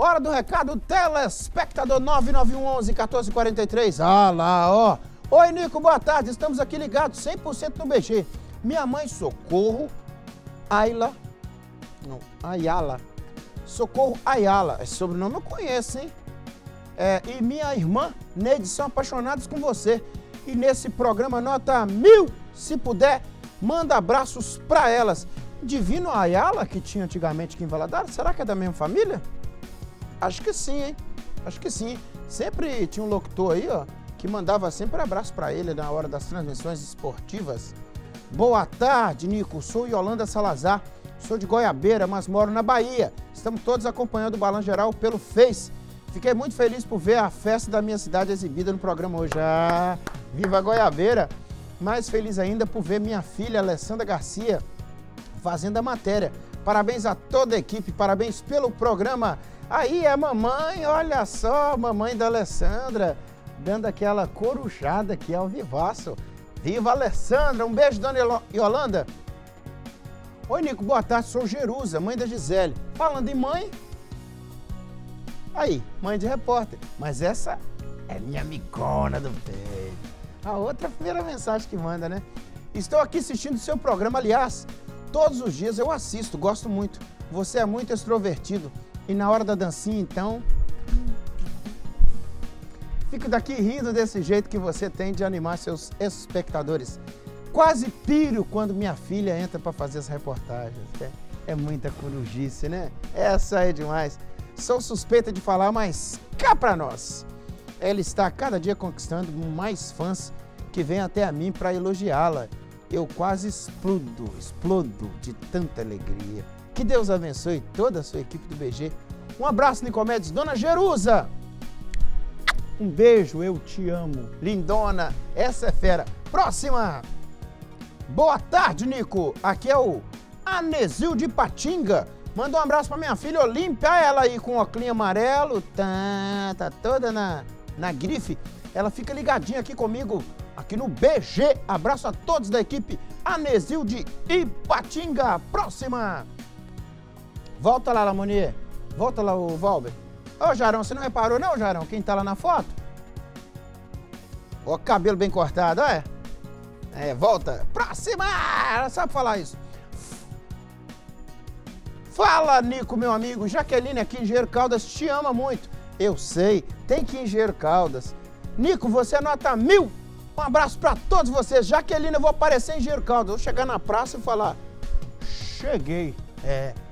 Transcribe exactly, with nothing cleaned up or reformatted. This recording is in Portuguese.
Hora do recado, telespectador nove nove um onze, quatorze quarenta e três. Ah lá, ó. Oi, Nico, boa tarde. Estamos aqui ligados cem por cento no B G. Minha mãe, Socorro Ayla. Não, Ayala. Socorro Ayala. Esse sobrenome eu conheço, hein? É, e minha irmã, Neide, são apaixonados com você. E nesse programa, nota mil, se puder, manda abraços pra elas. Divino Ayala, que tinha antigamente aqui em Valadares, será que é da mesma família? Acho que sim, hein? Acho que sim. Sempre tinha um locutor aí, ó, que mandava sempre abraço pra ele na hora das transmissões esportivas. Boa tarde, Nico. Sou Yolanda Salazar. Sou de Goiabeira, mas moro na Bahia. Estamos todos acompanhando o Balanço Geral pelo Face. Fiquei muito feliz por ver a festa da minha cidade exibida no programa hoje. Ah, viva Goiabeira! Mais feliz ainda por ver minha filha, Alessandra Garcia, fazendo a matéria. Parabéns a toda a equipe, parabéns pelo programa. Aí a mamãe, olha só, mamãe da Alessandra, dando aquela coruchada aqui ao vivaço. Viva Alessandra, um beijo, dona Yolanda. Oi, Nico, boa tarde, sou Jerusa, mãe da Gisele. Falando em mãe, aí, mãe de repórter, mas essa é minha amigona do peito. A outra é a primeira mensagem que manda, né? Estou aqui assistindo o seu programa, aliás, todos os dias eu assisto, gosto muito. Você é muito extrovertido. E na hora da dancinha, então, fico daqui rindo desse jeito que você tem de animar seus espectadores. Quase piro quando minha filha entra para fazer as reportagens. É, é muita corujice, né? Essa é demais. Sou suspeita de falar, mas cá pra nós. Ela está cada dia conquistando mais fãs que vêm até a mim para elogiá-la. Eu quase explodo, explodo de tanta alegria. Que Deus abençoe toda a sua equipe do B G. Um abraço, Nicomedes. Dona Jerusa, um beijo, eu te amo. Lindona, essa é fera. Próxima. Boa tarde, Nico. Aqui é o Anesil de Patinga. Manda um abraço pra minha filha Olímpia, ela aí com o óculos amarelo, tá, tá toda na, na grife. Ela fica ligadinha aqui comigo, aqui no B G. Abraço a todos da equipe Anesil de Ipatinga. Próxima. Volta lá, Lamonier. Volta lá, o Valber. Ô, Jarão, você não reparou não, Jarão, quem tá lá na foto? Ó, cabelo bem cortado, olha. É, volta. Próxima. Ela sabe falar isso. Fala, Nico, meu amigo. Jaqueline aqui em Engenheiro Caldas te ama muito. Eu sei, tem que ir em Engenheiro Caldas. Nico, você é nota mil. Um abraço pra todos vocês. Jaqueline, eu vou aparecer em Engenheiro Caldas. Vou chegar na praça e falar, cheguei. É,